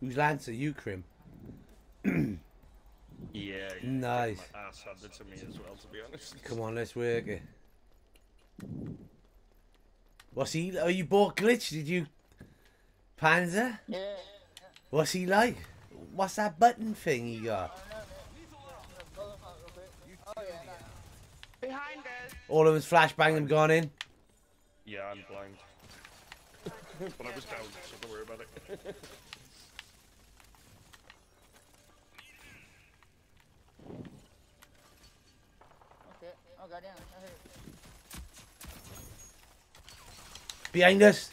Who's Lancer? You, Crim? Yeah. Nice. My ass handed to me as well, to be honest. Come on, let's work it. What's he? Oh, you bought Glitch, did you? Panzer? Yeah. What's he like? What's that button thing he got? Behind us. All of his flashbang them gone in. Yeah, I'm blind. But I was down, so don't worry about it. Okay. Oh goddamn. I heard it. Behind us.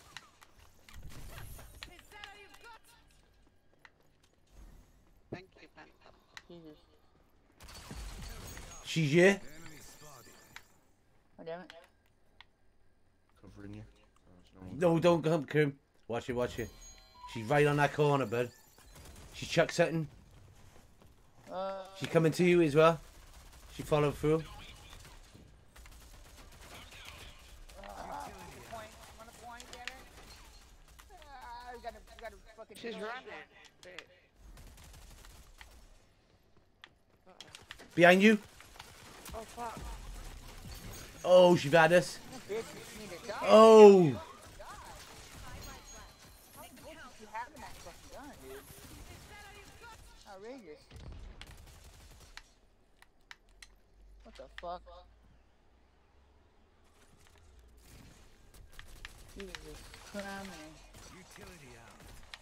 Thank you, Panther. Jesus. She's here. Oh damn it. Covering you. No, don't come, Crim. Watch it, watch it. She's right on that corner, bud. She chucked something. She's coming to you as well. She followed through. Point. I'm on a point, damn it. We gotta fucking. She's running. Wait. Behind you. Oh fuck. Oh, she's had us. Bitch, you need to die. Oh. How good is you having that fucking gun, dude? Outrageous. What the fuck? Jesus Christ. Utility out.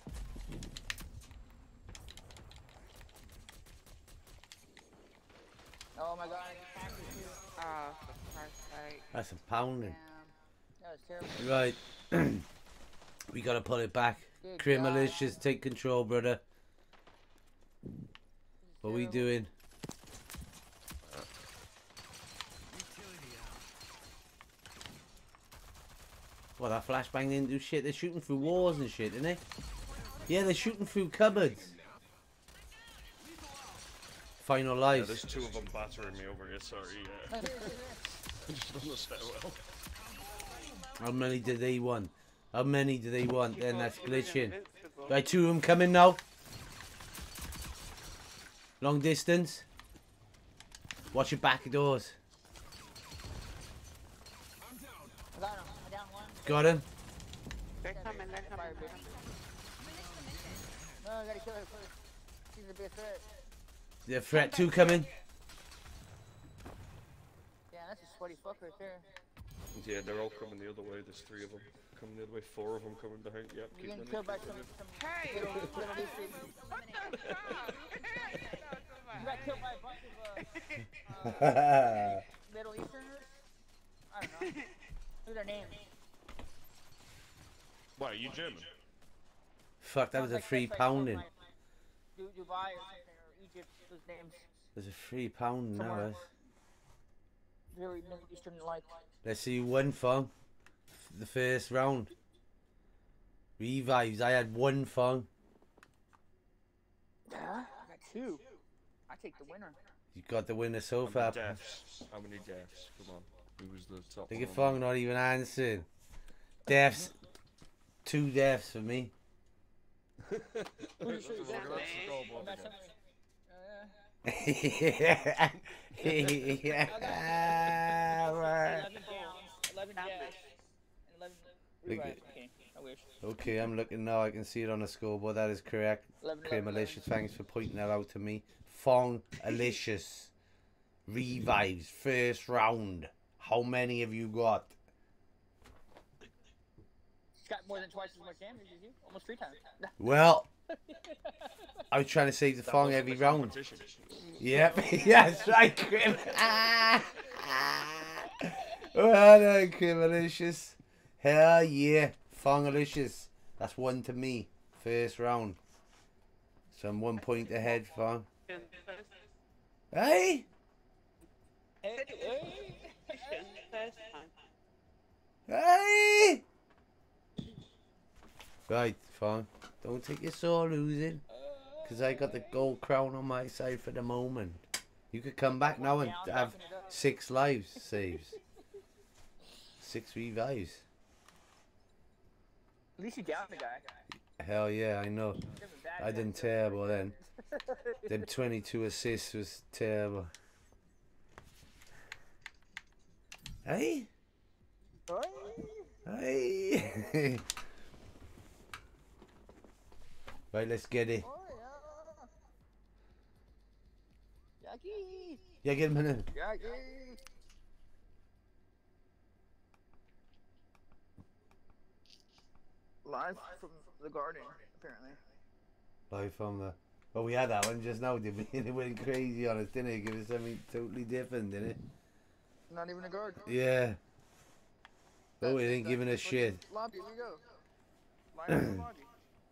Oh my god, I just found you too. Oh, for Christ's sake. That's a pounding. Damn. That was terrible. Right. We gotta pull it back. Good Crim God. Malicious, take control, brother. What we doing? Utility out. Well, that flashbang didn't do shit. They're shooting through walls and shit, isn't they? Yeah, they're shooting through cupboards. Final Yeah, life. there's two of them battering me over here, sorry. Just on the stairwell. How many do they want? How many do they want? Then that's glitching. Right, two of them coming now. Long distance. Watch your back doors. I got him. I down one. Got him. They're coming, they're coming. Fire, bitch. No, I gotta kill her first. She's a big threat. The threat two coming. Yeah, that's a sweaty fuck right there. Yeah, they're all coming the other way. There's three of them coming the other way. Four of them coming behind. Yep, You're keep getting them. killed by Keep some them. Hey! little Eastern. What the fuck? You got killed by a bunch of Middle Easterners? I don't know. Who's their name? Why, are you German? Fuck, that was a free pounding. Dubai or something, or Egypt, those names. There's a £3 now. Somewhere. Very Middle Eastern like. Let's see who won for the first round. Revives. I had one phone. Yeah, I got two. I take the winner. You got the winner so How far. many deaths? How many deaths? Come on. Who was the top Look at one? Fong not even answering. Deaths. 2 deaths for me. Who you That's shoot? the scoreboard That's again. yeah. 11 downs, 11 deaths, and 11 revives. Okay, I wish. Okay, I'm looking now. I can see it on the scoreboard. That is correct. 11, Okay, 11, Malicious, thanks for pointing that out to me. Fong Alicious. Revives. First round. How many have you got? He's got more than twice as much damage as you. Almost 3 times. Well, I was trying to save the That Fong wasn't every the round. competition. Yep, yeah, that's right, Grim. Well done, Grim Alicious. Hell yeah, Fong Alicious. That's 1 to me. First round. So I'm 1 point ahead, Fong. Hey? Hey! Right, Fong. Don't take your sore losing. Because I got the gold crown on my side for the moment. You could come back now and have 6 lives saves. 6 revives. At least you downed the guy. Hell yeah, I know. Different bad I guy. done terrible then. Them 22 assists was terrible. Hey? Hey! Right, let's get it. Jackie! Yeah, get him in. Jackie! Live from the garden, apparently. Live from the... Oh, we had that one just now, did we? And it went crazy on us, didn't it? Give us something totally different, didn't it? Not even a guard. Yeah. Oh, it That's- ain't giving us that's shit. fucking Lobby, we go. Line up in the lobby.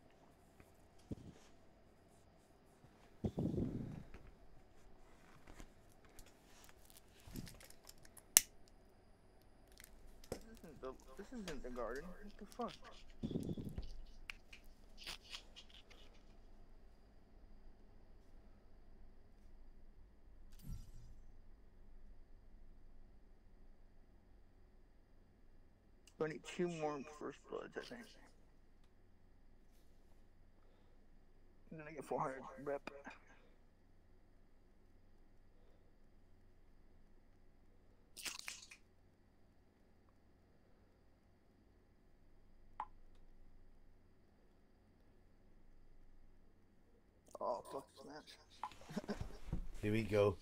This isn't the garden. What the fuck? We need 2 more first bloods, I think. And then I get 400 rep. Oh, fuck this match. Here we go.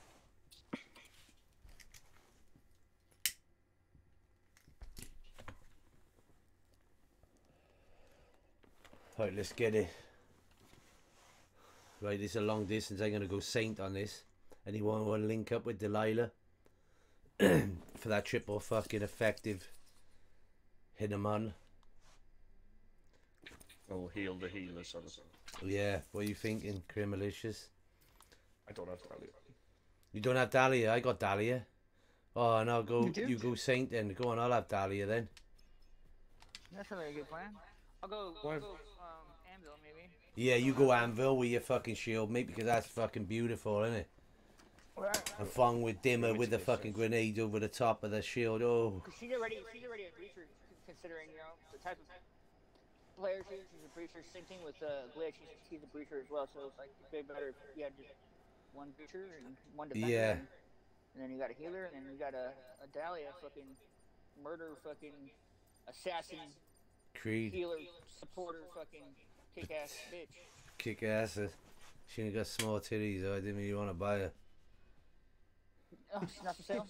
Right, let's get it. Right, this is a long distance. I'm going to go Saint on this. Anyone want to link up with Delilah? For that triple fucking effective. Hit him on. I'll heal the healers on it. Yeah, what are you thinking, Crimalicious? I don't have Dahlia. You don't have Dahlia? I got Dahlia. Oh, no, go. You do? You go Saint then. Go on, I'll have Dahlia then. That's a very good plan. I'll go, Why- Anvil, maybe. Yeah, you go Anvil with your fucking shield, mate, because that's fucking beautiful, isn't it? And Fong with Dimmer with the fucking grenade over the top of the shield. Oh, Because she's already a breacher, considering, you know, the type of player she is. She's a breacher. Same thing with Glitch. She's a breacher as well. So it's like it's way better if you had just one breacher and one defender. Yeah. And then you got a healer, and then you got a Dahlia fucking murder fucking assassin Creed. healer supporter fucking kick ass bitch. Kick asses. She ain't got small titties, though. I didn't really want to buy her. Oh, she's not for sale.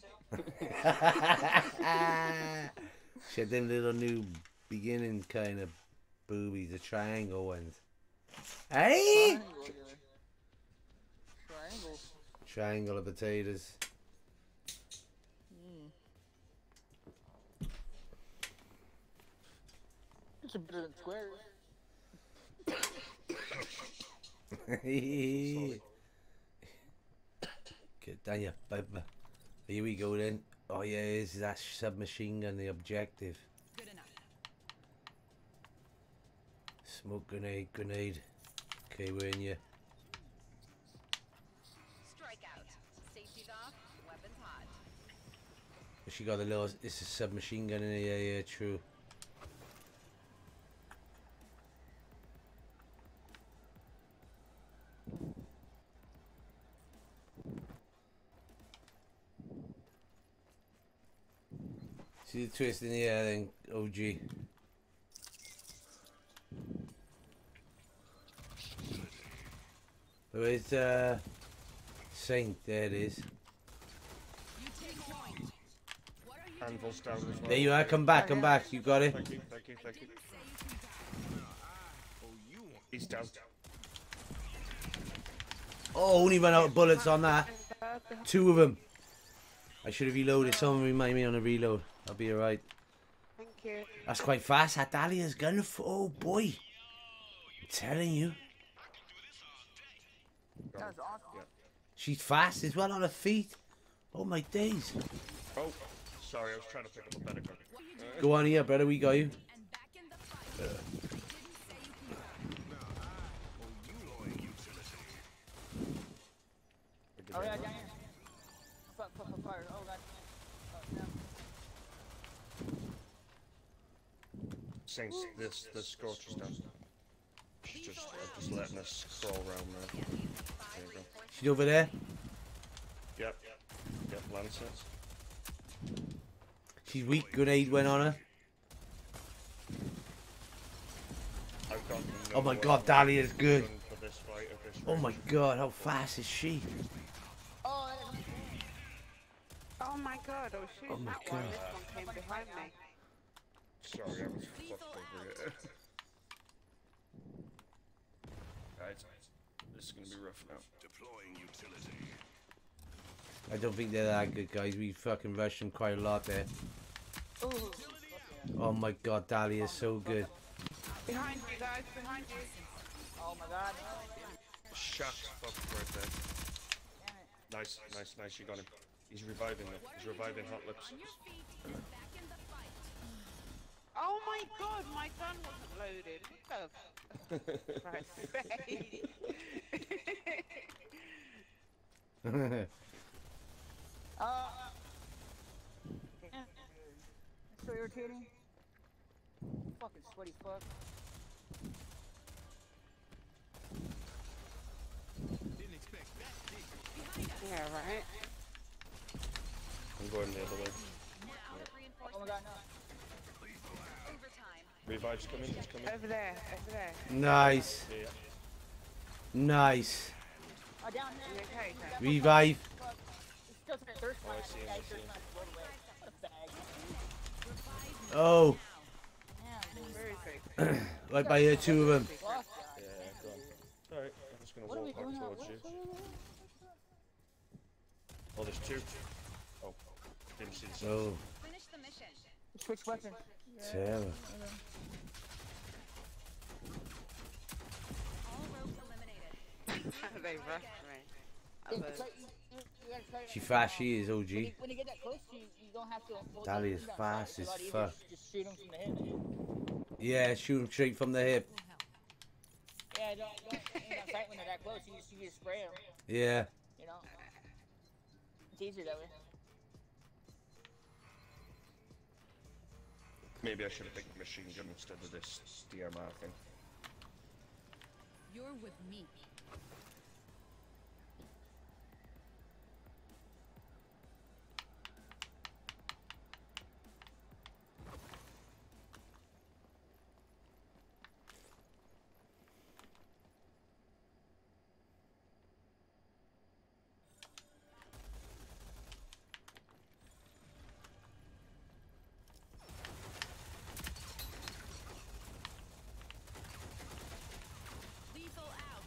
She had them little new beginning kind of boobies, the triangle ones. Hey! Triangle here. Triangles. Triangle of potatoes. It's a better than squares. Get down your bubba. Here we go then. Oh yeah, is that submachine gun the objective? Good enough. Smoke grenade, grenade. Okay, we're in you. Strike out. Safety's off. Weapons hot. She got a little. It's a submachine gun in here. Yeah, yeah, true. See the twist in the air then, OG. Where's Saint? There it is. You take point. What are you Anvil's down as well. There you are. Come back, come back. You got it. Thank you, thank you, thank you. didn't say you can die. He's down. Oh, only ran out of bullets on that. 2 of them. I should have reloaded. Someone remind me on a reload. I'll be alright. Thank you. That's quite fast. That Dahlia's gun. Oh boy. I'm telling you. That's awesome. She's fast as well on her feet. Oh my days. Oh, sorry, I was trying to pick up a better gun. Go on here, brother. We got you. And back in the fight. Didn't say you can die. Oh yeah, down here. Fire. Oh god. Oh, no. Since this Scorch is down. She's just letting us crawl around there. There you go. She's over there. Yep. Yep, Lancers. She's weak. Grenade went on her. I've got no Oh my god, Dahlia is good. gun for this fight at this Oh range. my god, how fast is she? Oh, Oh my god, I was shooting Oh my that one. God. This one came behind me. Sorry, I was fucked over it. Right, this is gonna be rough now. Deploying utility. I don't think they're that good, guys. We fucking rushed them quite a lot there. ooh. Oh my god, Dahlia is so good. Behind you guys, behind you. Oh my god. Shut up right there. Damn it. Nice, nice, nice, you got him. He's reviving them. He's reviving Hot Lips. On your feet and back in the fight. Oh my god, my gun wasn't loaded. What the Christ's sake. Damn. That's so irritating. Fucking sweaty fuck. Didn't expect that, did you? Yeah, right? I'm going the other way. Now, Oh my reinforcements. god, no. Overtime. Revive's coming, he's coming. Over there, over there. Nice. Yeah. Nice. Oh, down You there. okay, Dan? Revive. Fuck. He's still trying to thirst Oh, I see him, I see him. What a bag. Oh. Damn, dude. Where is he? Right by her, two of them. Fuck, guys. Yeah, go on. Alright, I'm just gonna What are we walk back doing now? towards you. Oh, there's two. Oh, didn't see the sun. Oh, Finish the mission. Switch weapons. Sarah. All rogues eliminated. They rushed me. It's like you gotta try She fast, she is when OG. you get that close to you, you don't have to hold Dahlia down is the fast sight. It's a as lot easier fuck. Just shoot him from the hip. Yeah, shoot him straight from the hip. Yeah, don't aim that sight when they're that close. You just spray them. Yeah. You know, it's easier that way. Maybe I should have picked the machine gun instead of this DMR thing. You're with me. Lethal out.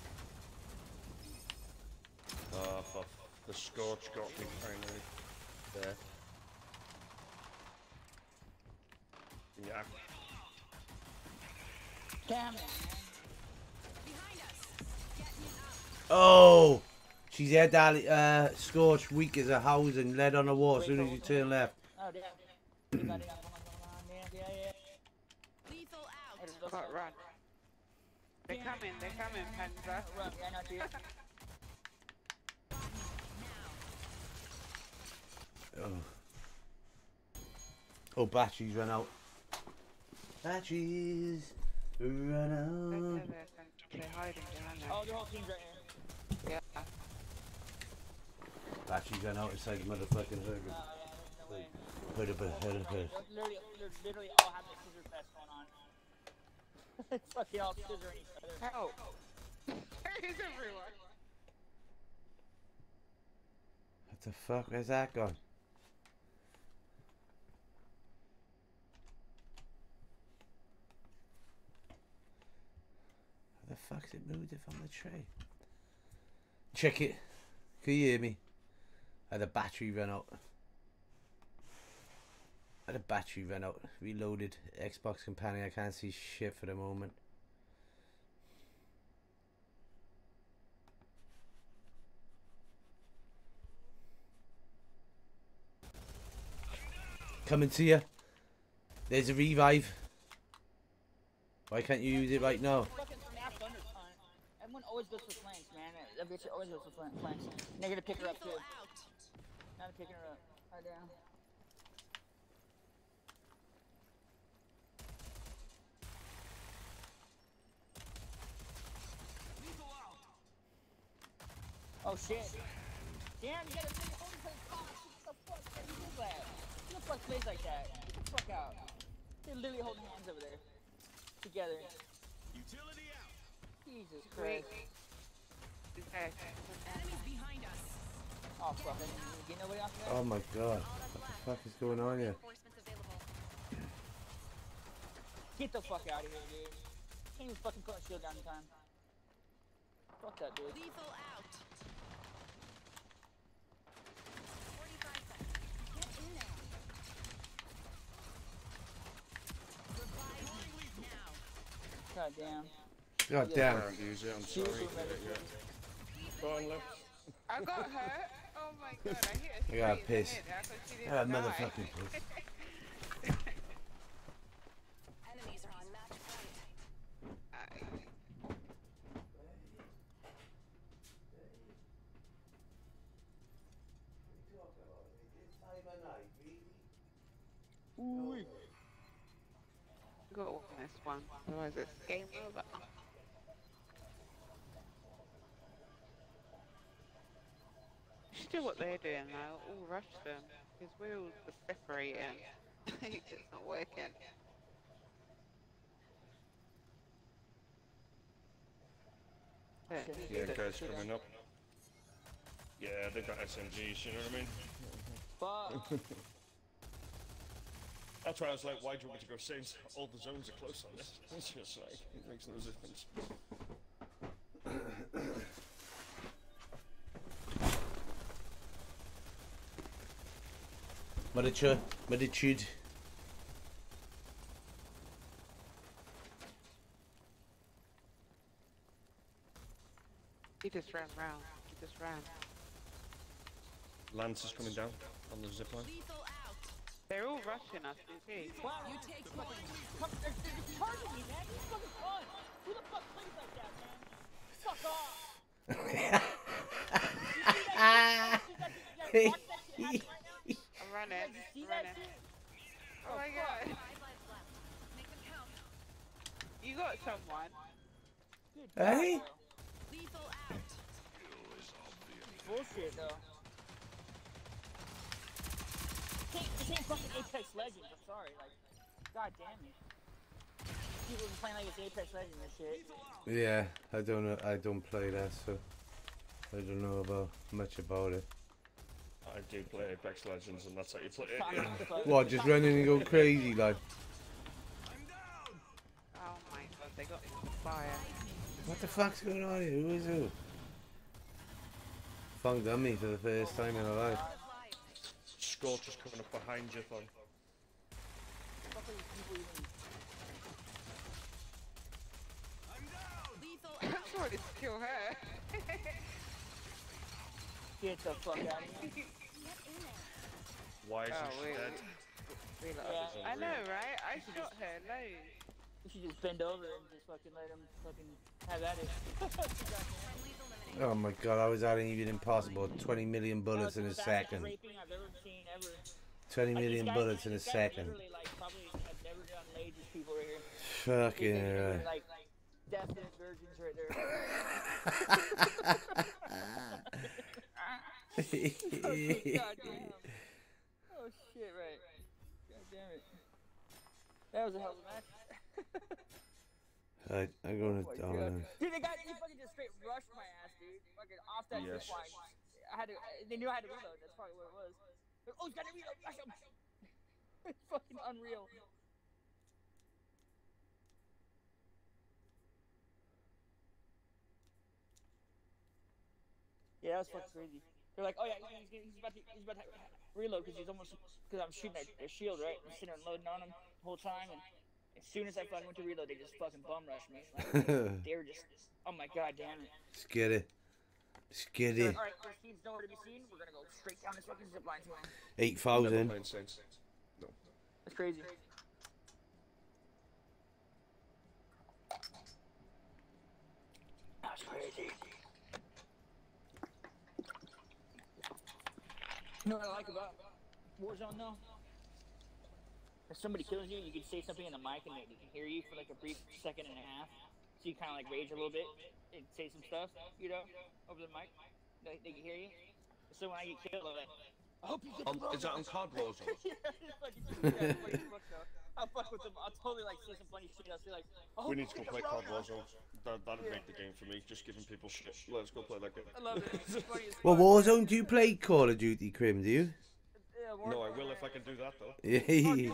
Fuck. The Scorch got me finally. There. Yeah. Damn it, man. Behind us. Get me up. Oh! She's had Dahlia, Scorch weak as a house and led on the wall as soon as you turn left. Oh, damn. You got it. Come on. Yeah. Lethal out. Hey, let's Got go. run. They're coming, Panzer. Run, yeah, not you. Oh. Oh, batteries run out. Batteries run out. They're hiding behind there. Oh, the whole team's right here. Yeah. Batteries run out inside the motherfucking No, hood. yeah, there's no way. Hood. They're literally all have the scissor fest going on. It's fucking all scissoring each other. Help! He's everywhere. What the fuck? Where's that gone? How the fuck's it moved it from the tray? Check it. Can you hear me? The battery ran out. The battery ran out. Reloaded. Xbox companion. I can't see shit for the moment. Coming to you. There's a revive. Why can't you use it right now? Fucking snap undertime. Everyone always goes for flanks, man. That bitch always goes for flanks. They're gonna pick her up too. Lethal out. Now they're picking her up. Right down. Oh shit. Damn, you got a really holding place. What the fuck? Who did that? Who the fuck plays like that? Get the fuck out. They're literally holding hands over there. Together. Utility out. Jesus Christ. Okay. Enemies behind us. Oh fuck, I didn't even get nobody off of that. Oh my god. What the fuck is going on here? Reinforcements available. Get the fuck out of here, dude. Can't even fucking put a shield down in time. Fuck that, dude. Lethal out. 45 seconds. Get in there. Revive me now. God damn. God I damn. can't use it, I'm Shoot sorry. him, Yeah. Go on, Liv. I got hurt. Oh my god, I hit a I got straight in the pissed. head. I thought she didn't Ah, die. motherfucking piss. Enemies are on match point. Ooh. Got to win this one. Otherwise it's game over. Just do what they're doing though. All rush them. Because we're all just separating. It's not working. Yeah, guys coming up. Yeah, they got SMGs, you know what I mean? Fuck. That's why I was like, why do you want me to go since all the zones are close on this? It's just like, it makes no difference. Attitude. He just ran round. He just ran. Lance is coming down on the zipline. Lethal out. They're all rushing us, you see. Wow. You take point. Come, they're targeting me, man. These fucking fun. Who the fuck plays like that, man? Fuck off. You see that shit? Watch that shit happen right now? I'm running. You see I'm that running. shit? Oh my god. 5 lives left. Make them count. You got someone. Good Hey? God, Lethal out. though. Bullshit, though. This ain't fucking Apex Legends, I'm sorry. Like, god damn it. People been playing like it's Apex Legends and shit. Yeah, I don't know. I don't play that, so I don't know about much about it. I do play Apex Legends and that's how you play it. Fuck, Yeah. fuck. What? Just running and go crazy, like? Oh my god, they got fire. What the fuck's going on here? Who is who? Funk done me for the first time in my life. Scorch is coming up behind you, Thon. Fuck are these people even- Lethal I'm out. trying to kill her. Get the fuck out of here. Get in there. Why isn't Oh, she wait. dead? Yeah. I know, right? I shot her loads. You should just bend over and just fucking let him fucking have at it. Friendlies eliminated. Oh my god, I was adding even impossible. 20 million bullets in a That was the fastest second. raping I've ever seen ever. 20 Like, million these guys- bullets in a these guys second. Literally, like, probably have never done lasers people right here. Fucking They're hell. like definite virgins right there. God damn. Oh shit, right. God damn it. That was a hell of a match. Alright, I'm going Oh my to God. dominate. Dude, they fucking just straight rushed my ass, dude. Fucking off that Yes. zip line. I had to. They knew I had to reload. That's probably what it was. Like, oh, he's got to reload. Rush him. It's fucking unreal. Yeah, that was fucking crazy. They're like, oh yeah, he's about to reload because I'm shooting their shield, right? I'm sitting there loading on him the whole time, and as soon as I fucking went to reload, they just fucking bum rushed me. Like, they were just, oh my god, damn it. Let's get it. Let's get They're it. like, all right, first team's nowhere to be seen. We're gonna go straight down this fucking zip line to him. 8,000. Playing Saints. No. That's crazy. That's crazy. You know what I like about Warzone though? If somebody kills you, you can say something in the mic and they can hear you for like a brief second and a half. So you kind of like rage a little bit and say some stuff, you know, over the mic. They can hear you. So when I get killed, I'm like, I hope you get the Is that on Card Warzone? Yeah, it's fucking funny as fuck, though. I'll fuck with them. I'll totally like say some funny shit. I'll say like, I hope We need you to go get play the Card Rona. Warzone. That'd make the game for me, just giving people shit. Let's go play that game. I love it. It's funny as Well, fuck. Warzone, do you play Call of Duty, Crim, do you? Yeah, No, I will if I can do that though. Yeah.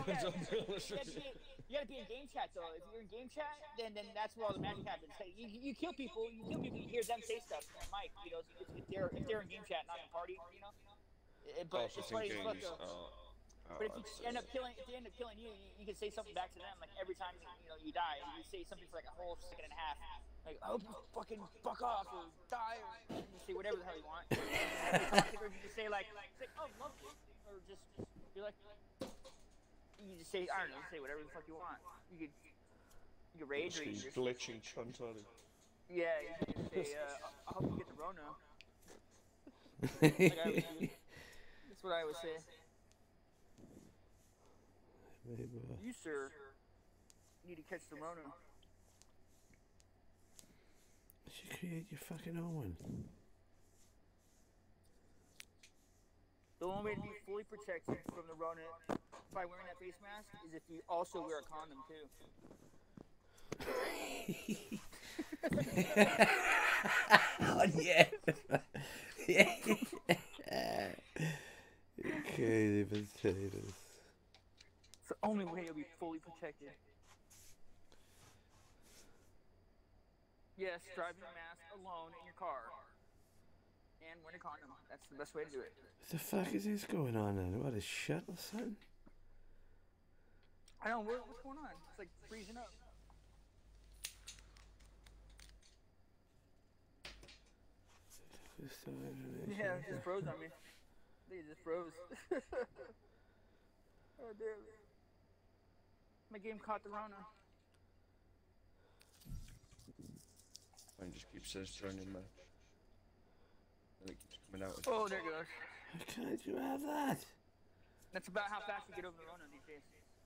You gotta be in game chat though. If you're in game chat, then that's where all the magic happens. Like, you kill people, you hear them say stuff on mic, you know, if they're in game chat, not in party, you know. But it's funny as fuck though. But if you end up killing, you can say something back to them. Like every time you die, you say something for like a whole second and a half. Like, I hope you fucking fuck off or die, or you say whatever the hell you want. Or if you just say like, oh, lovely, or just be like. You just say, I don't know, say whatever the fuck you want. You could rage or you He's just... glitching cunt on it. Yeah, you can just say, I hope you get the Rona. Like I always do. That's what I always say. You, sir, need to catch the Rona. You should create your fucking own one. The only way to be fully protected from the Rona by wearing that face mask is if you also wear a condom too. Oh, yeah. Okay, potatoes. It's the only way you'll be fully protected. Yes, drive your mask alone in your car. And wear a condom. That's the best way to do it. What the fuck is this going on then? What, a shit or something? I don't know, what's going on? It's like freezing up. Yeah, it just froze on me. I think it just froze. Oh, damn. My game caught the Rona. Mine just keeps says joining match. And it keeps coming out. Oh, there it goes. How can't you have that? That's about how fast you get over the Rona these days.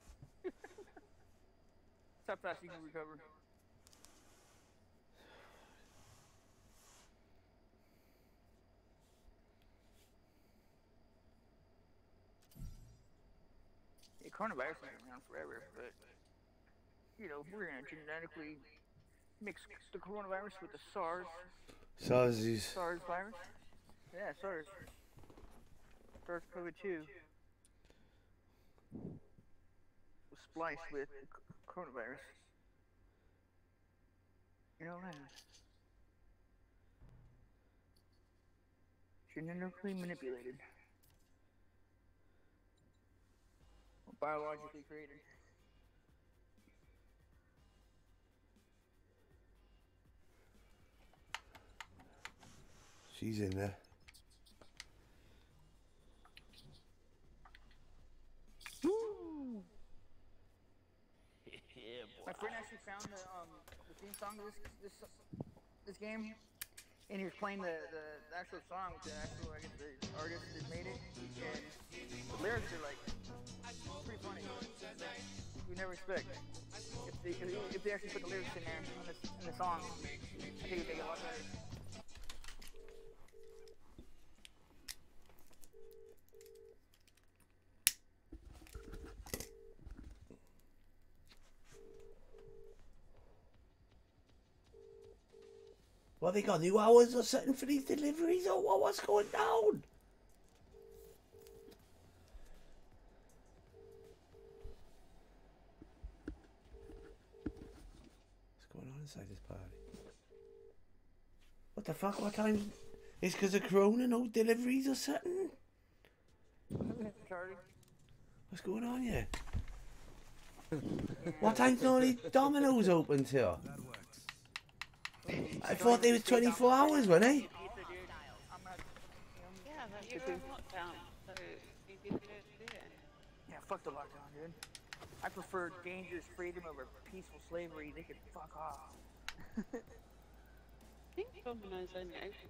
That's how fast you can recover. Yeah, coronavirus has been around forever, but you know, we're gonna genetically mix the coronavirus with the SARS virus. Yeah, SARS. SARS-CoV-2 was spliced with coronavirus. You know what? Genetically manipulated. Or biologically created. She's in there. Woo! Yeah, boy. My friend actually found the theme song of this game, and he was playing the actual song with the actual, I guess, the artist that made it, and the lyrics are like pretty funny. You never expect if they actually put the lyrics in there in the song, I think it'd make it a lot better. Well, they got new hours or something for these deliveries, or what? What's going down? What's going on inside this party? What the fuck? What time? It's because of Corona, no deliveries or something? What's going on here? What time's normally Domino's open till? I thought they was 24 hours, weren't they? Yeah, but you're in lockdown, so you can do it. Yeah, fuck the lockdown, dude. I prefer dangerous freedom over peaceful slavery. They can fuck off. I think Domino's only open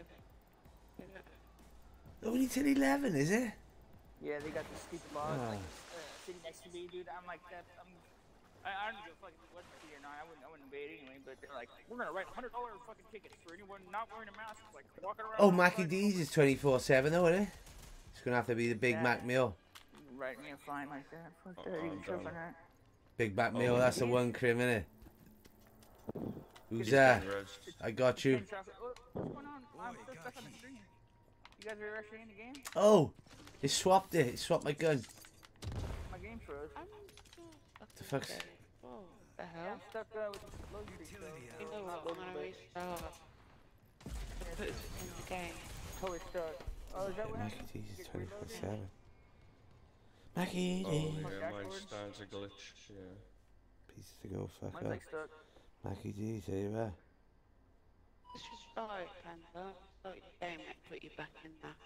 till 11. Only till 11, is it? Yeah, they got this stupid law. Oh. Like, sitting next to me, dude. I'm like that. I don't give a fuck if it wasn't here or not. I wouldn't be paid anyway, but they're like, we're gonna write $100 fucking tickets for anyone not wearing a mask, like walking around. Oh, Mackie D's is 24/7 though, isn't it? It's gonna have to be the Big Yeah. Mac meal. Write me a fine like that. Fuck that. I'm You can shove done. on that. Big Mac Oh, meal, yeah. that's the one crim, innit? Who's He's that? getting red. I got you. What's going on? I'm still stuck on the stream. You guys are actually in the game? Oh, it swapped it. It swapped my gun. My game froze. I'm still stuck The in fuck's- game. Oh, the Yeah, hell? I'm stuck with the load screen. You know what? I'm gonna restart. Put us in the game. Totally stuck. Oh, is that what Mackie happened? D's is Get reloaded? 24/7. Mackie Oh, D's. yeah, mine's dashboards. starting to glitch. Yeah. Pieces to go fuck Mine's up. like stuck. Mackie D's, there you are. Let's just start it, Panda. Start your game and put you back in there.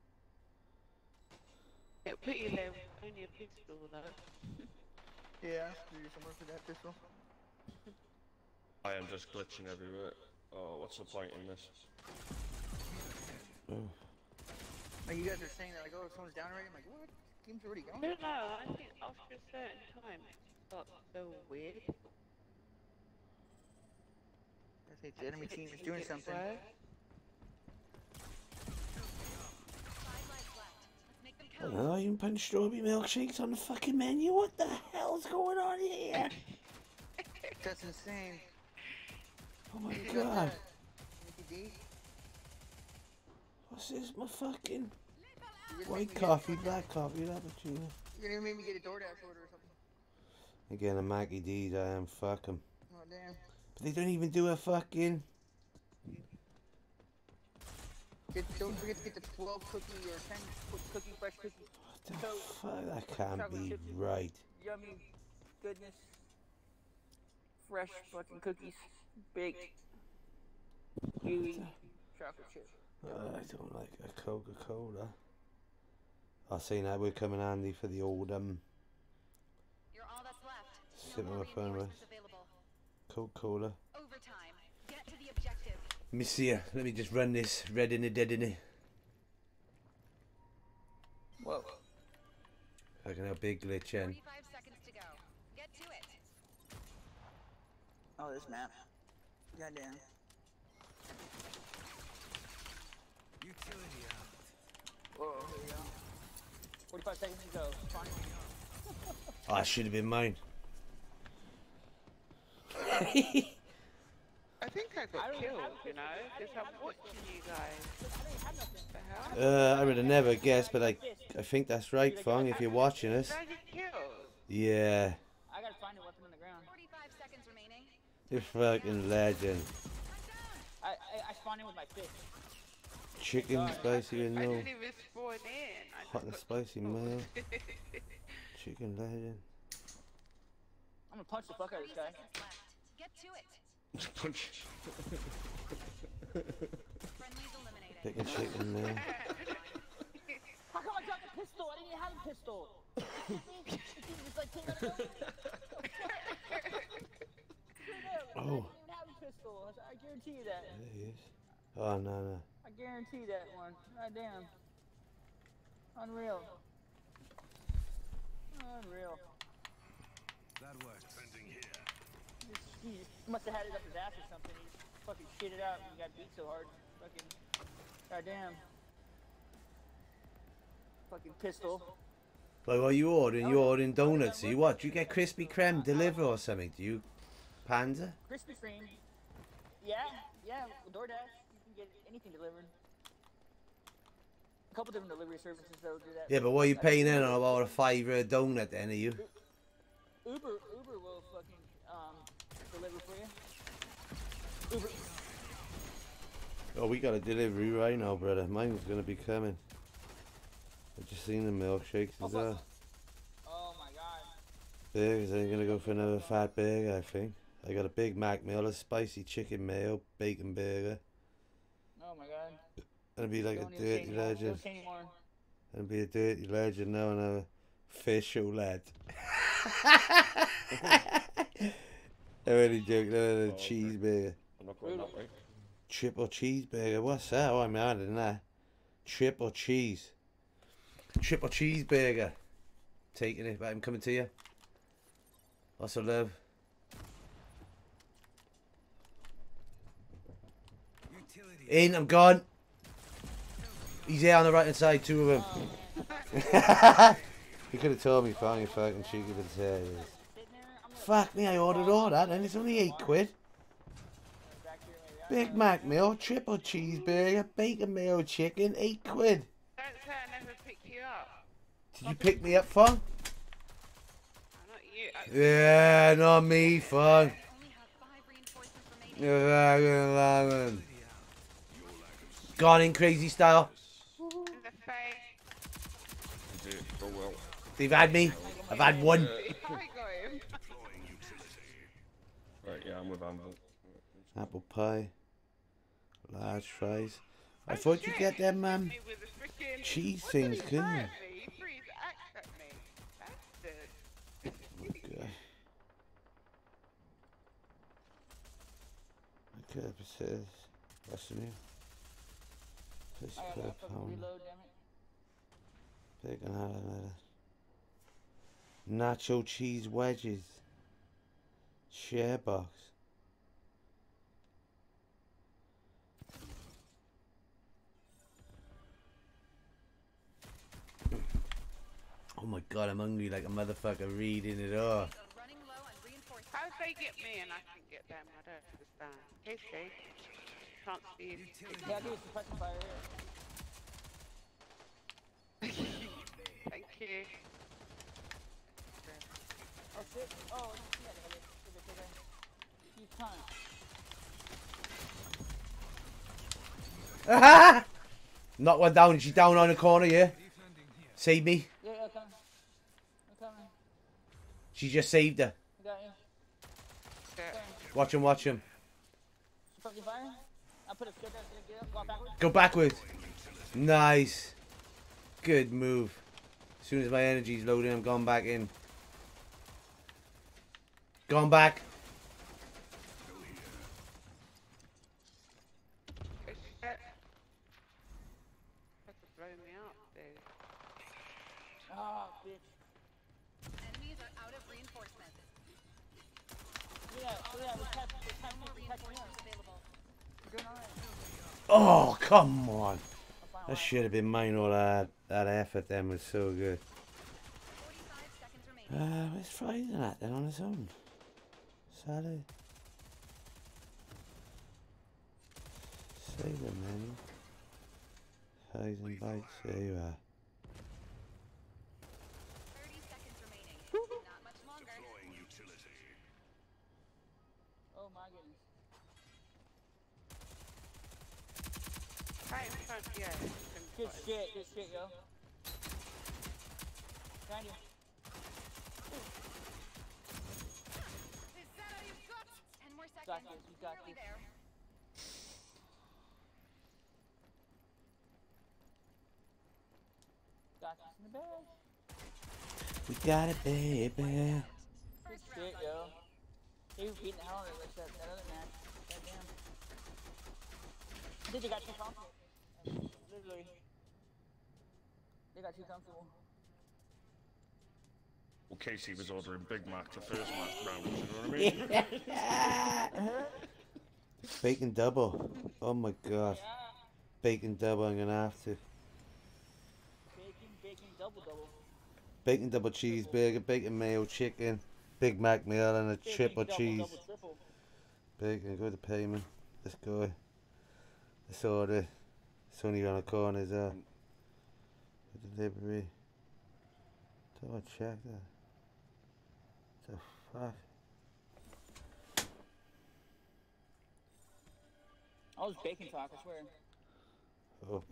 It'll put you there with only a pistol though. Yeah, do somewhere for that pistol. I am just glitching everywhere. Oh, what's the point in this? Oh. Like you guys are saying that like, oh, someone's down already. I'm like, what? Game's already I going. don't know, I think after a certain time it starts to feel weird. I think the enemy team is doing something. Five lives left. Let's make them count. Oh, you can put strawberry milkshakes on the fucking menu. What the hell's going on here? That's insane. Oh my You got god. that, Mickey D? What's this? My fucking You're gonna white make me coffee, black coffee, cappuccino. You're gonna make me get a DoorDash order or something. Again, a Mackie D's, I am. Fuck 'em. Oh damn. But they don't even do a fucking. Don't forget to get the 12 cookie or 10 cookie fresh cookie. What the fuck? That can't be right. Yummy goodness. Fresh fucking cookies. Baked. Gooey. Chocolate chip. I don't like a Coca-Cola. I seen that would come in handy for the old You're all that's left. Sit on my phone, reinforcements available. Coca-Cola. Overtime. Get to the objective. Let me see ya. Let me just run this. Red in the dead in it. Whoa. Fucking hell, big glitch in. 45 seconds to go. Get to it. Oh, this map. Goddamn. Utility out. Whoa, here we go. 45 seconds to go. Fine. Oh, that should have been mine. I think I got don't even killed, have you know, because I'm watching you guys. I didn't have nothing. What the hell? I would have never guessed, but I think that's right, Fong, if you're watching us. Did I get killed? Yeah, I gotta find a weapon on the ground. 45 seconds remaining. you're fucking legend. I spawned in with my fist. Chicken, spicy with I no didn't even spawn in. I hot and just spicy mayo. Chicken legend. I'm gonna punch the fuck out of 30 this guy. seconds left. Get to it. Punch. Friendlies eliminated. Chicken, chicken mayo. How come I dropped a pistol? I didn't even have a pistol. It's like came out of nowhere. Oh. I didn't even have a pistol. I guarantee you that. There he is. Oh, no. I guarantee that one. God damn. Unreal. Unreal. That works. Pending here. He must have had it up his ass or something. He just fucking shit it out and he got beat so hard. Fucking. Goddamn. Fucking pistol. Like, what are you ordering? You ordering donuts? Do you what? Do you get Krispy Kreme deliver or something? Do you, Panda? Krispy Kreme. Yeah, with DoorDash. You can get anything delivered. A couple different delivery services though do that. Yeah, but what are you paying in on about a $5 a donut then, are you? Uber will fucking deliver for you. Uber. Oh, we got a delivery right now, brother. Mine's gonna be coming. I just seen the milkshakes as well. Oh my god. Burgers, I'm gonna go for another fat burger, I think. I got a Big Mac meal, a spicy chicken mayo, bacon burger. Oh my god. And be like Don't a even say dirty anymore. legend. Don't say anymore. And be a dirty legend now and a facial lad. I'm only joking, a Oh, cheeseburger. I'm not going that way. Triple cheeseburger, what's that? Oh, I'm mad than that. Triple cheese. Triple cheeseburger. Taking it, but I'm coming to you. What's the love? In, I'm gone. He's there on the right hand side, two of them. You could have told me, Frank, you fucking cheeky potatoes. Fuck me, I ordered all that and it's only £8. Big Mac meal, triple cheeseburger, bacon mayo chicken, £8. Don't say I never pick you up. Did you pick me up, Fong? Not you. Yeah, not me, Fong. Only have 5 reinforcements remaining. Gone in crazy style. In the face. You did go well. They've had me. I've had one. I got him. Right, yeah, I'm with Anvil. Apple pie. Large fries. I thought you'd get them Me with a freaking- cheese What things, did he couldn't throw you? at me? He threw his axe at me. Bastard. Okay. Okay, it says. What's the name? Fish I gotta club fucking pound. reload, damn it. Bacon halibut. Nacho cheese wedges. Share box. Oh my god, I'm hungry like a motherfucker reading it all. Running low on reinforcements. How did they get me and I can get them? I don't understand. Okay. Can't see it. Yeah, I'll do a suppression fire here. Thank you. Oh shit. Oh, yeah, they hit it. He's time. Knock one down. She's down on the corner, yeah? Save me. Yeah, I'm coming. I'm coming. She just saved her. I got you. Yeah. Watch him, watch him. Suppression fire. I'll put a skid there so you get up. Walk backwards. Go backwards. Nice. Good move. As soon as my energy's loading, I'm going back in. Going back. Good shit. Had to blow me up, dude. Oh, bitch. Enemies are out of reinforcements. Yeah, we have More catching reinforcements available. You're doing alright. Oh, come on. Fine, That should have been mine. All that effort then was so good. 45 seconds remaining. Where's Friday at then on his own? Saturday. Save them, man. Highs and bites. There you are. 30 seconds remaining. Not much longer. Oh my goodness. Right in front, yeah. Good shit, yo. Behind you. 10 more seconds. Got this, you got Nearly this. there. Got this in the bag. We got it, baby. Good shit, yo. They were beating the hell out of us that other match. Goddamn. I think they got too comfortable. Literally. They got too comfortable. Well, Casey was ordering Big Mac the first round, you know what I mean? Bacon double. Oh my god. Yeah. Bacon double, I'm gonna have to. Bacon, double. Bacon double cheeseburger, bacon mayo chicken, Big Mac meal and a triple cheese. Double, triple. Bacon, go to payment. Let's go. Let's order. It's only around the corner as well. Delivery. Double check that. What the fuck? I was bacon talk, I swear. Oh,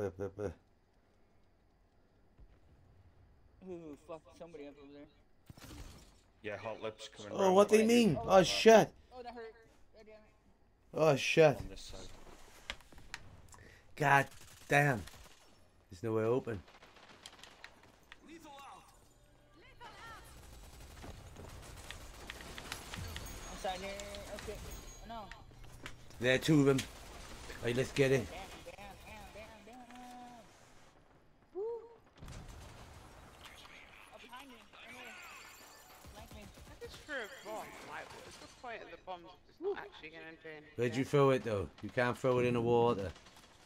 Ooh, fuck somebody up over there. Yeah, hot lips coming Oh, round what the they way mean? Oh shit. Oh, that hurt. God damn it. Oh shit. on this side. God damn. There's no way open. I'm sorry, okay. Oh, no. There are two of them. Right, let's get it. Damn. Woo. Up behind me. Right here. Flank me. I just threw a bomb. Like, what's the point of the bomb? It's not actually going to do anything. Where'd you throw it though? You can't throw it in the water.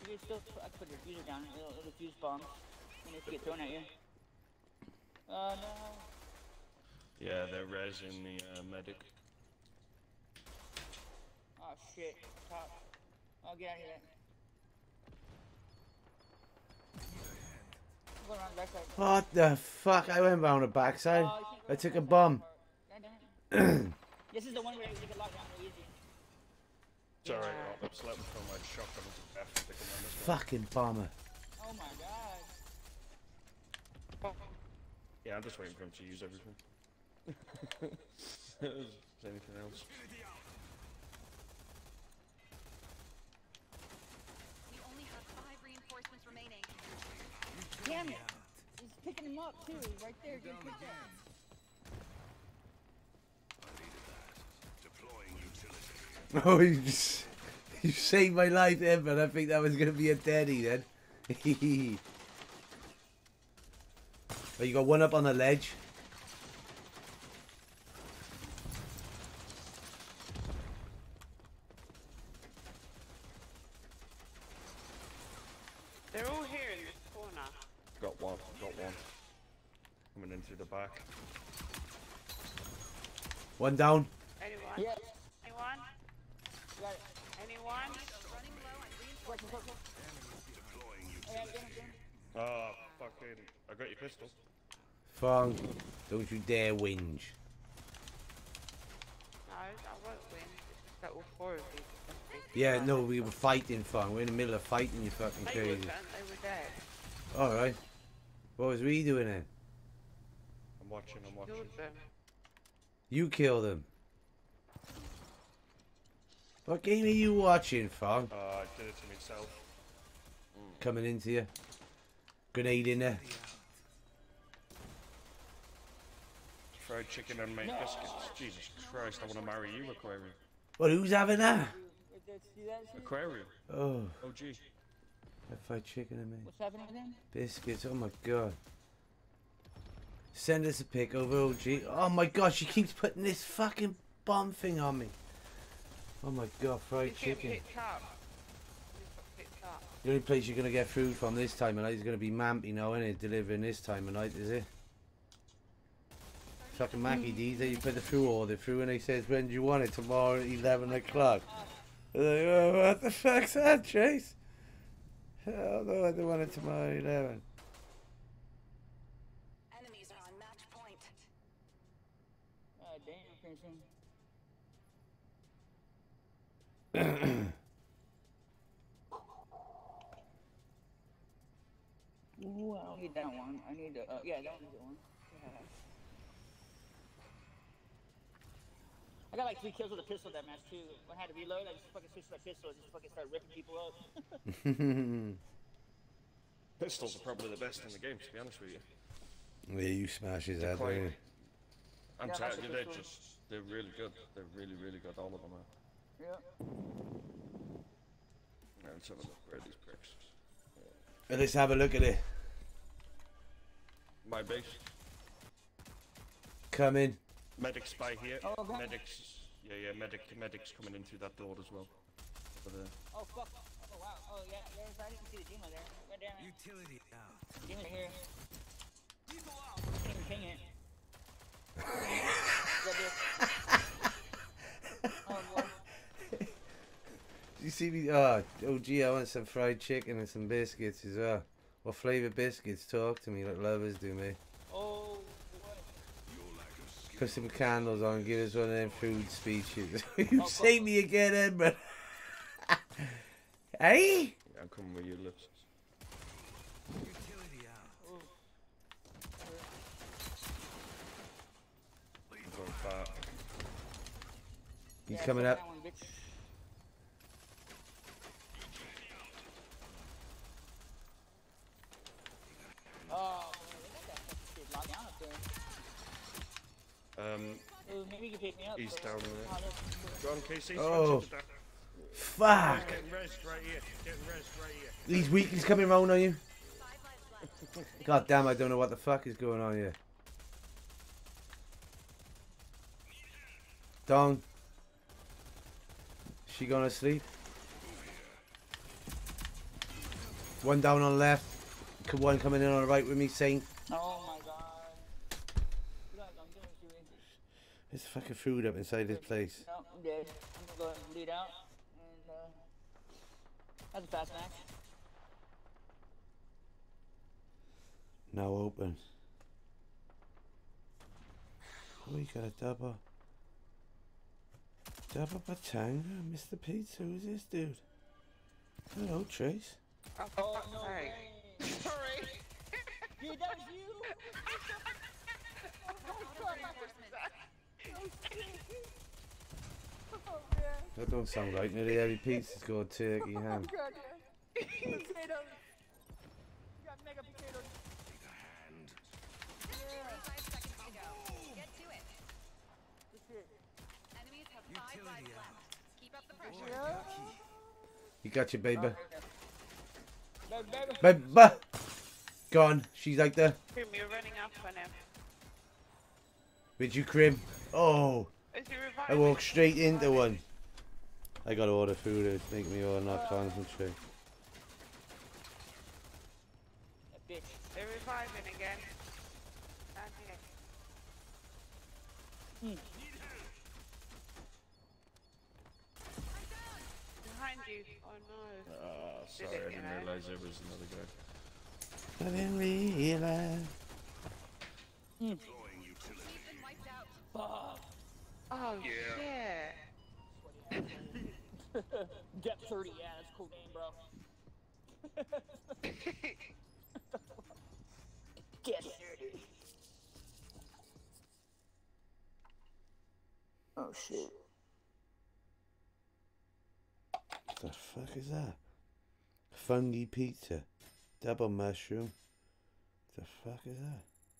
You can still put the diffuser down. It'll defuse bombs when they get thrown at you. Oh no. Yeah, they're resing the medic. Oh shit. Top. Oh, get out of here. I'm going around the backside. What the fuck? I went round the backside. Oh, you can't go I took a around the bomb. backside part. God damn it. This is the one where you can lock down real easy. It's alright, Rob. I'm slapping from my shotgun to death to come on this one. Fucking bomber. Oh my god. Yeah, I'm just waiting for him to use everything. Is there anything else? We only have 5 reinforcements remaining. Damn it. He's picking him up too. Right there. Good pick up. Oh, you saved my life then, but I think that was going to be a deadie then. Oh, you got one up on the ledge. They're all here in this corner. Got one. Coming in through the back. One down. Anyone? Yes. Anyone? Got it. Anyone? Running low on Watch, watch, watch. Yeah, get him, get him. Oh, fucking. I got your pistol. Fong, don't you dare whinge. No, I won't win. It's just that all 4 of these are basically Yeah, fine. no, we were fighting, Fong. We're in the middle of fighting, you fucking They crazy. weren't, they were dead. Alright. What was we doing then? I'm watching. Killed them. You killed them. What game are you watching, Fong? I did it to myself. Coming into you. Grenade in there. Fried chicken and made biscuits. Jesus Christ, I want to marry you, Aquarium. Well, who's having that? See that shit? Aquarium. Oh, OG. I fried chicken and What's happening with him? biscuits. Oh my god. Send us a pic over OG. Oh my god, she keeps putting this fucking bomb thing on me. Oh my god, fried He's getting chicken. picked up. He's got picked up. The only place you're gonna get food from this time of night is gonna be Mampy now, isn't it? Delivering this time of night, is it? Fucking Mackie D's, you put the food order through and he says, when do you want it? Tomorrow at 11 o'clock. Like, oh, what the fuck's that, Chase? Hell no, I don't want it tomorrow at 11. enemies are on match point. Damn, finishing. Ooh, I don't need that one. I need the, yeah, that one's the one. Yeah. I got like 3 kills with a pistol that match too. When I had to reload, I just fucking switched to my pistol and just fucking started ripping people up. Pistols are probably the best in the game, to be honest with you. Yeah, you smash his head, Quite- don't you? I'm Yeah, telling you, pistols. they're really good. They're really, really good. All of them are. Yeah. Now, let's have a look. Where are these pricks? Let's have a look at it. My base. Come in. Medic spy here. Oh, okay. Medics. Yeah, medics coming in through that door as well. Over there. Oh fuck. Oh wow. Oh yeah, there's, I didn't see the demon there. Right down there. Utility out. Demon here. Lethal out. Can't even ping it. Oh boy. You see me? Oh, gee, I want some fried chicken and some biscuits as well. What flavour biscuits? Talk to me like lovers do, mate. Oh boy. Put some candles on, give us one of them food speeches. You say me again, Edmund. Hey? Yeah, I'm coming with your lips. Utility out. I'm going far. He's Yeah, coming fuck up. that one, bitch. Oh, boy, look at that fucking shit locked down up there. Ooh, maybe you can pick me up. He's but- down there. Oh, that's- Go on, Casey. Oh. Smash it to death. Fuck. Getting rest right here. Getting rest right here. These weaklings coming round on you. 5 lives left. God damn, I don't know what the fuck is going on here. Dong. She gonna sleep? One down on the left. One coming in on the right with me, Saint. Oh my god. Look, I'm doing too easy. There's fucking food up inside this place. No, I'm dead. I'm gonna go ahead and lead out. And, that's a fast match. Now open. Oh, you got a double. Double Batanga, Mr. Pizza. Who's this dude? Hello, Trace. Oh, Oh, fuck's no sake. way. Sorry. Dude, that was you! Oh, man. That don't sound right. Nearly every pizza's got turkey ham. God, yeah. Potatoes. You got mega potatoes. Yeah. 35 seconds to go. Get to it. Good shit. Enemies have 5 lives left. Keep up the pressure. Yeah. You got your baby. Baby. Baby. Gone. She's like there. Grim, you're running up on him. With you, Crim. Oh. Is he I reviving? walked straight into one. I gotta order food. It's making me all not concentrate. That bitch. They're reviving again. Down here. Behind you. Oh no. Sorry, I didn't realise there was another guy. I didn't realize. We've been wiped out. Fuck. Oh Yeah. shit. Depth 30, yeah, that's a cool game, bro. Get dirty. Oh shit. The fuck is that? Fungi pizza. Double mushroom. The fuck is that?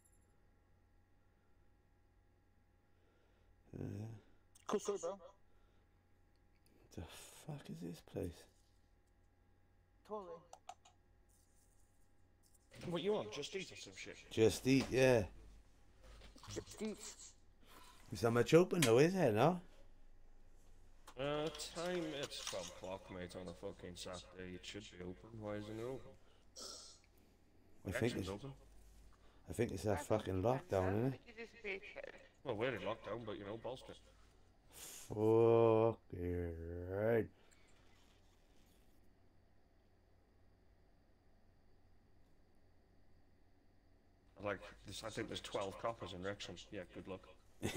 Cool story, bro. The fuck is this place? Totally. What you want? Just eat or some shit? Just eat, yeah. Dude. It's not much open though, is it, no? Time, it's 12 o'clock, mate, on a fucking Saturday. It should be open. Why isn't it open? I Open. think it's that fucking lockdown, isn't it? You disappeared. Well, we're in lockdown, but you know, Bolster. Fuck yeah, right. Like, this, I think there's 12 coppers in Wrexham. Yeah, good luck.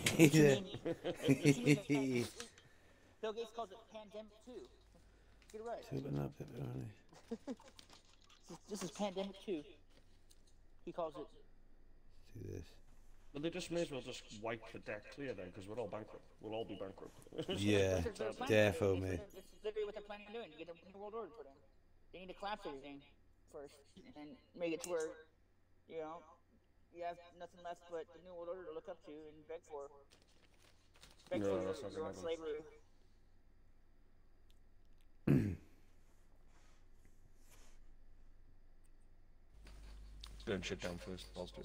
Bill Gates calls it Pandemic 2. Get it right. Open up pepperoni. This is Pandemic 2. He calls it. Let's do this. But they just may as well just wipe the debt clear then, because we're all bankrupt. We'll all be bankrupt. Yeah, That's what they're planning defo, to do. mate. It's literally what they're planning on doing. Get the New World Order put in. They need to collapse everything first and make it to where, you know, you have nothing left but the New World Order to look up to and beg for. Beg No, for that's not your gonna own happen. slavery. Burn shit down first, Bolster.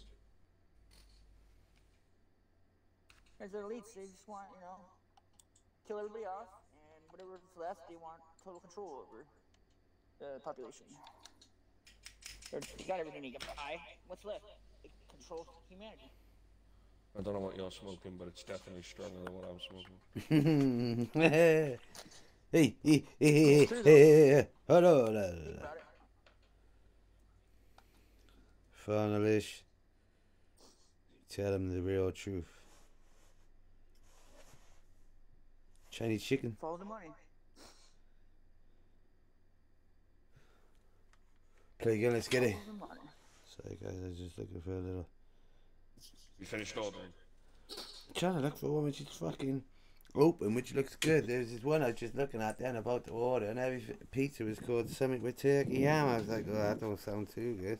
As their elites, they just want, you know, kill everybody off, and whatever's left, they want total control over the population. They got everything they can buy. What's left? They control humanity. I don't know what you're smoking, but it's definitely stronger than what I'm smoking. Hey, hold on. Think about it. Finalish. Tell them the real truth. Chinese chicken. Follow the money. Play again, let's get it. Follow the money. Sorry guys, I was just looking for a little. You finished ordering? Trying to look for one which is fucking open, which looks good. There's this one I was just looking at then about to order, and every pizza was called something with turkey ham. I was like, oh, that don't sound too good.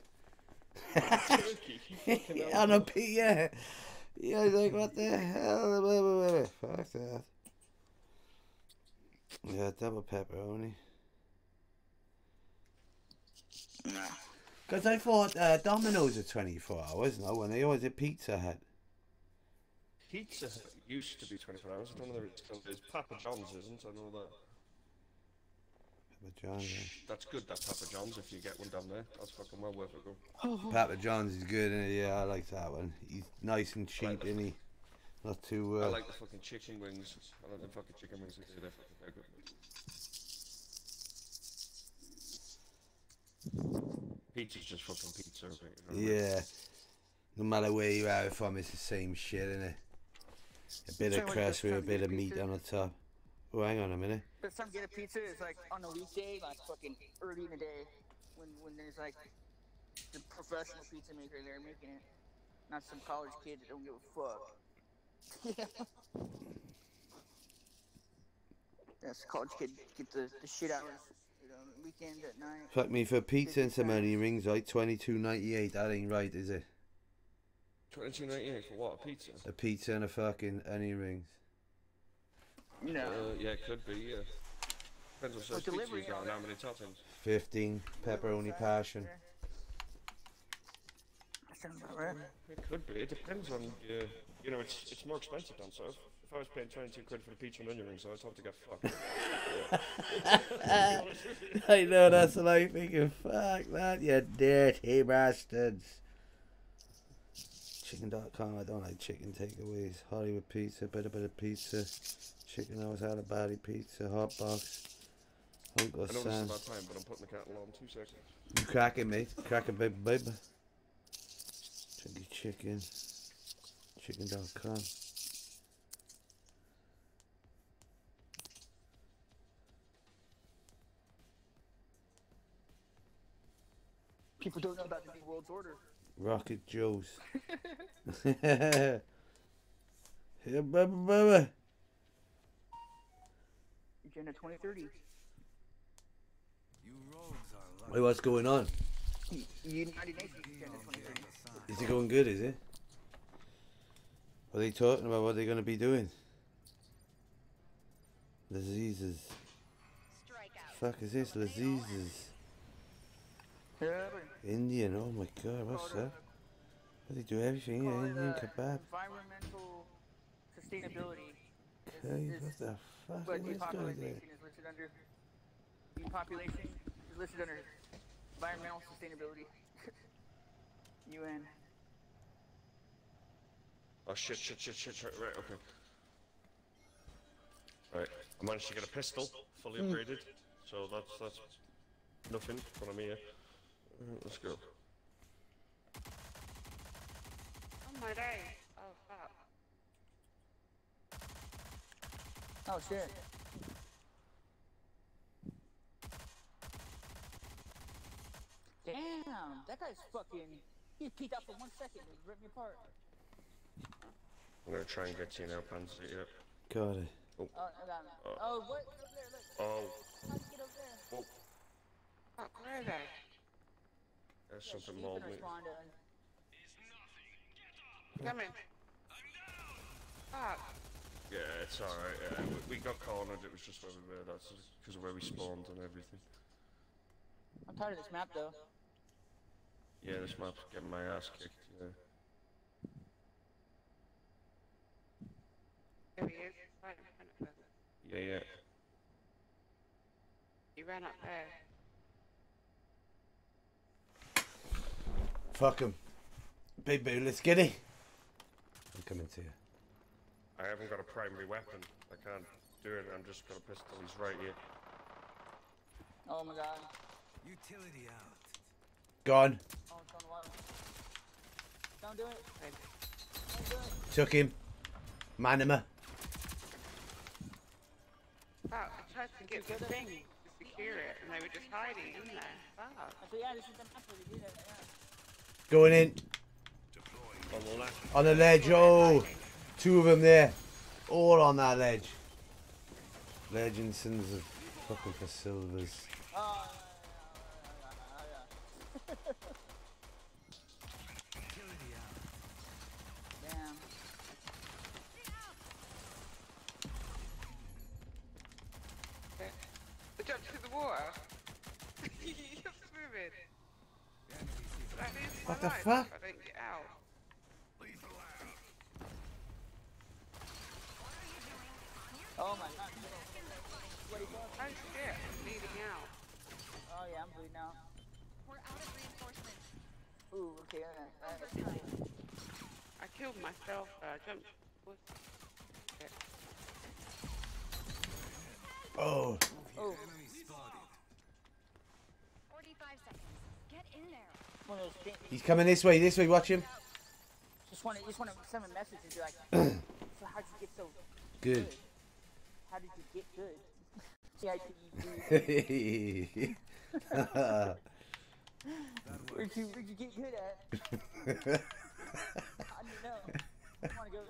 Turkey? On a pizza, yeah. I was like, what the hell? Fuck that. Yeah, double pepperoni. Because I thought Domino's are 24 hours, no, when they always at Pizza Hut. Pizza Hut used to be 24 hours. I don't know if it still is. Papa John's isn't, I know that. John's. That's good, that Papa John's, if you get one down there. That's fucking well worth it, go. Papa John's is good, isn't it? Yeah, I like that one. He's nice and cheap, isn't he? Not too. I like the fucking chicken wings. I like the fucking chicken wings. They're fucking very good. Pizza's just fucking pizza, you know? Yeah. No matter where you are from, it's the same shit, isn't it? A bit of crust with a bit of meat on the top. Oh, hang on a minute. But some get a pizza is like on a weekday, like fucking early in the day, when there's like the professional pizza maker there making it, not some college kid that don't give a fuck. Yeah. Yes, college kid get the shit hours, you know, weekend at night. Fuck me for pizza and some onion rings, right? $22.98. That ain't right, is it? $22.98 for what? A pizza? A pizza and a fucking onion rings. No. Yeah, it could be. Yeah. Depends what size pizza you got and how many toppings. 15 pepperoni passion. That sounds about right. It could be. It depends on you know, it's more expensive down south. If I was paying 22 quid for the pizza and onion rings, I'd have to get fucked. I know, that's what I'm thinking. Fuck that, you dirty bastards. Chicken.com, I don't like chicken takeaways. Hollywood Pizza, bit of pizza. Chicken House, Alabama Pizza, Hot Box. Uncle I know this is Sam. about time, but I'm putting the kettle on 2 seconds. You cracking, mate. Cracking, baby. Chunky Chicken. Chicken.com. People don't know about the New World's Order. Rocket Joe's. Here, baby. Agenda 2030. You rogues are lucky. Wait, what's going on? United Nations Agenda 2030. Is it going good, is it? What are they talking about? What are they going to be doing? Diseases. Fuck is this? Diseases. Yeah, Indian, oh my god, what's that? They do everything, yeah, Indian kebab. Environmental sustainability. Okay, what the fuck But is this guy depopulation there? is listed under. Depopulation is listed under environmental sustainability. UN. Oh shit, right, okay. Right, I managed to get a pistol, fully upgraded, so that's nothing when I'm here. Let's go. Oh my day. Oh fuck. Oh shit. Damn, that guy's fucking. He peeked out for 1 second and ripped me apart. I'm gonna try and get to you now, Pansy, yeah. Got it. Oh, I got him. Oh, what? Over there, look. Oh, How'd you get over there? whoa, Fuck, where are they? there's Yeah, something Steve mauled can me. respond to. Come in. Fuck. Yeah, it's alright, yeah. We got cornered, it was just where we were, that's because of where we spawned and everything. I'm tired of this map though. Yeah, this map's getting my ass kicked, yeah. There he is, right in front of us. Yeah. He ran up there. Fuck him. Big boo, let's get it. I'm coming to you. I haven't got a primary weapon. I can't do it. I'm just got a pistol. He's right here. Oh my god. Utility out. Gone. Oh, it's on the water. Don't do it. Don't do it. Took him. Manima. Fuck, I tried to get the thing to secure it and they were just hiding in there. Fuck. So yeah, this is the map where we do that. Yeah. Going in. On the left. On the ledge. Oh. 2 of them there. All on that ledge. Legend sins of fucking for silvers. Oh, Utility out. damn. I jumped in the water. You're swimming. That is my What the life fuck? if I don't get out. Lethal out. Oh Oh my god. What do you got? Oh shit, I'm bleeding out. Oh yeah, I'm bleeding out. We're out of reinforcements. Ooh, okay. I killed myself. I jumped. What? Shit. Oh. Oh, Enemy spotted. 45 seconds. Get in there. one of those things. He's coming this way, watch him. Just want to send a message and be like, so how'd you get so Good. How did you get good? Where'd you get good at? I don't know. I want to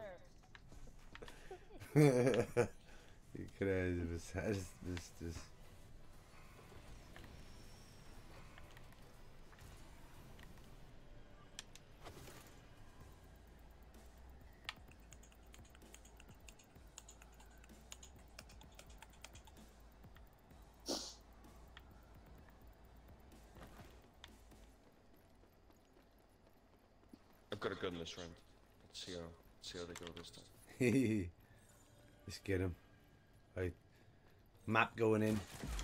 go there. You could have this. I've got a gun this round. Let's see how they go this time. Let's get him. Right. Map going in.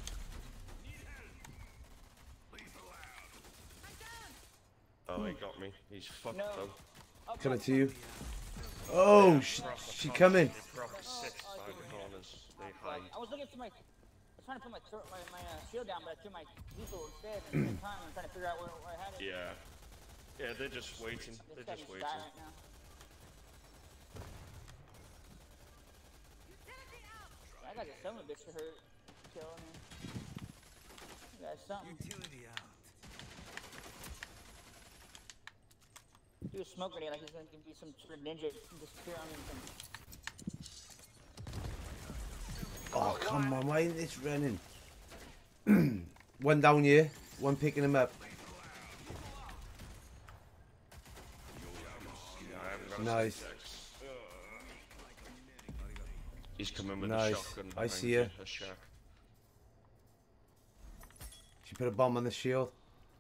Oh, he got me. He's fucked No. though. Coming to you. Oh, she coming. They proc sit by the corners. They hide. I was looking for my. I was trying to put my shield down, but I threw my lethal instead. At the same time, I'm trying to figure out where I had it. Yeah. Yeah, they're just waiting. This They're guy just needs to waiting. die right now. I got a son of a bitch to hurt. Kill me. You got something. Utility out. Do a smoke grenade like he's gonna be some sort of ninja and disappear on him. Oh, come on, why isn't this running? One down here, one picking him up. Nice. He's coming with Nice. a shotgun. I behind see you, ya. a shack. She put a bomb on the shield.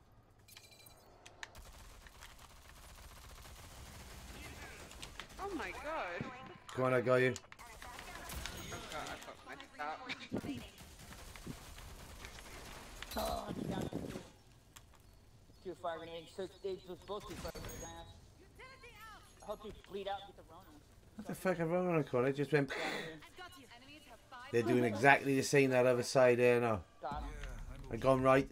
Oh my god. Come on, I got you. Oh god, I got messed up. Oh, I'm down to two fire grenades. So they was both two fire grenades. I hope you bleed out with the Rona. What the fuck? I'm wrong on the corner. It just went. I've got you. Enemies have 5. They're doing exactly the same that other side there now. Got him. I gone right.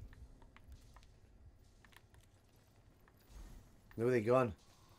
Where are they gone?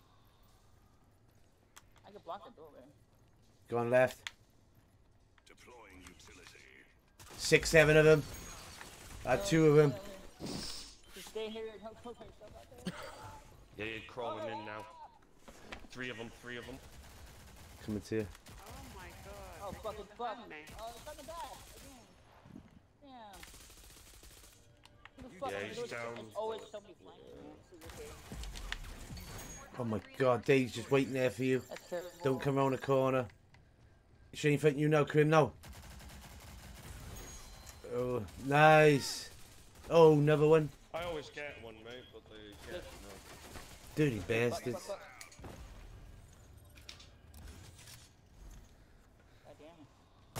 I can block the door, man. Gone left. Deploying utility. 6, 7 of them. I had 2 of them. Just stay here and help yourself out there. Yeah, you're crawling in now. 3 of them. Coming to you. Oh my god. Oh, fucking fuck. Me. Oh, it's coming back. Again. Damn. Who the fuck Yeah, is he's doing- down. There's always somebody flanking me. This is okay. Oh my god, Dave's just waiting there for you. That's terrible. Don't come around the corner. Shane, think you know, Krim, no. Oh, nice. Oh, another one. I always get one, mate, but they get no. Dirty Fuck, bastards. fuck, fuck. God damn it.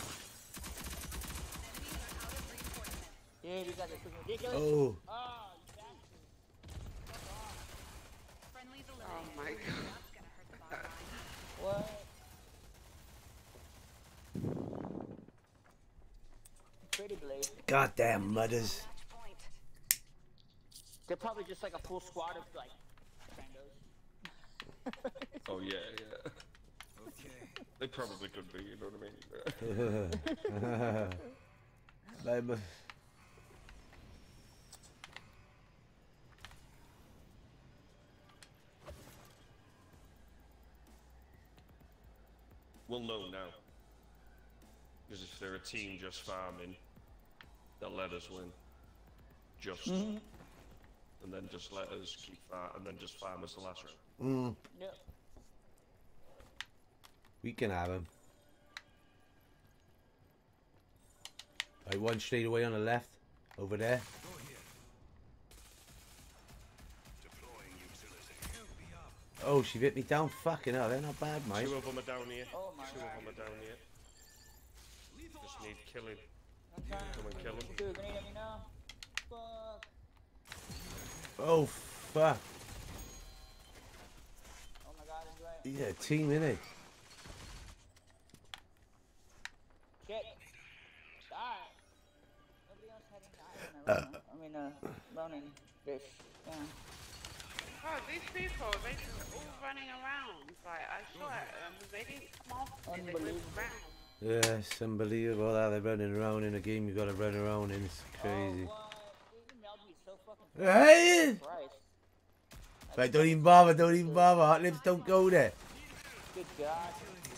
Yeah, these guys are freaking ridiculous. Oh, Oh, you bastard. Friendlies Oh eliminated. my god. That's gonna hurt the bottom line. What? Pretty blade. goddamn mudders. Match point. They're probably just like a full squad of like randos. Oh yeah, yeah. Okay. They probably could be, you know what I mean? Baby. We'll know now. Because if they're a team just farming, they'll let us win. Just. And then just let us keep and then just farm us the last round. Yep. We can have him. Right, one straight away on the left. Over there. Go here. Deploying utility. Help me up. Oh, she bit me down. Fucking hell, they're not bad, mate. 2 of them are down here. Oh my 2 god. of them are down here. just need killing. I'm trying. Come and kill him. Dude, grenade at me now. Fuck. Oh, fuck. Oh my god, that's right. Yeah, team, innit? Shit. Die. Nobody else had any died. Loaning fish. Yeah. Oh, these people, they just all running around. Like, I shot at them, they didn't come off and they moved around. Yeah, it's unbelievable how they're running around in a game you gotta run around in. It's crazy. Oh, what? Dude, you mailed me so fucking Hey! Christ. Right, don't even bother, don't even bother. Hot lips don't go there. Good God.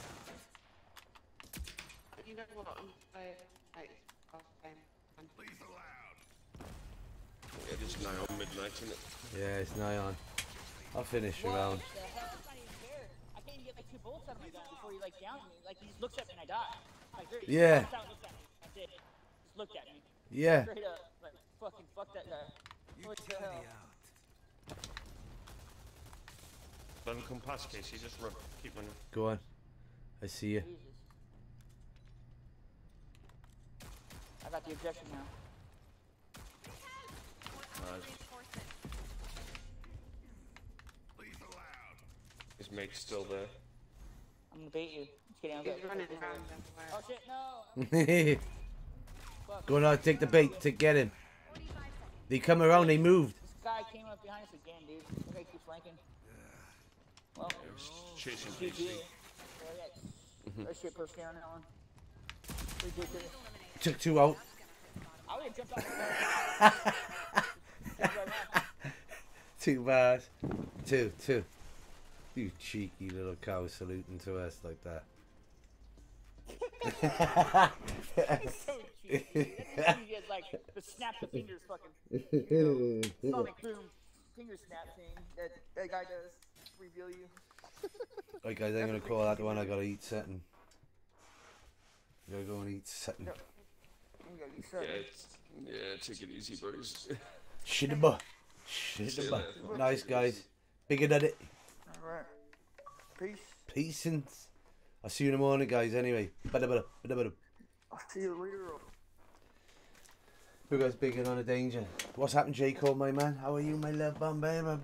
You know what? I'm like, okay. Lethal out. It is now midnight, isn't it? Yeah, it's nigh on. I'll finish the round. What the hell? That's not even fair. I can't even get like 2 bullets out of my gun before he like downed me. Like he just looks at me and I die. Like there, he Yeah. pops out and looks at me. That's it. Just looked at me. Yeah. Straight up. Like fucking fuck that guy. What the hell? Let him come past, Casey. Just run. Keep running. Go on. I see you. Jesus. I got the objection now. Lethal out. His mate's still there. I'm gonna bait you. Just kidding. I'm He's good. running around everywhere. Oh shit, no! Fuck. Go on, take the bait to get him. They come around, they moved. This guy came up behind us again, dude. This guy keeps flanking. Well, Chasing GG. Casey. That shit pushed down that one. Ridiculous. Took 2 out. I would have jumped off the wall. 2 bars. 2. You cheeky little cow saluting to us like that. So cheesy. That's easy as like the snap the fingers fucking sonic boom finger snap thing that guy does reveal you. Right guys, I'm gonna call that one. I gotta eat something. I gotta go and eat something. You gotta be Yeah, take it easy, boys. Shidaba. Nice guys. Bigger than it. Alright. Peace. Peace and I'll see you in the morning guys anyway. Bada. I'll see you later. Who goes bigger on a danger? What's happened, J. Cole, my man? How are you, my love bomb, baby?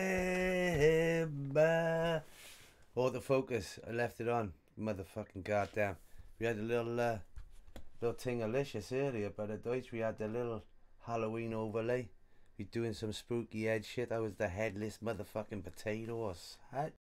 Autofocus. I left it on. Motherfucking goddamn. We had a little thing-alicious earlier, but at Deutsch we had the little Halloween overlay. We doing some spooky head shit. I was the headless motherfucking potato or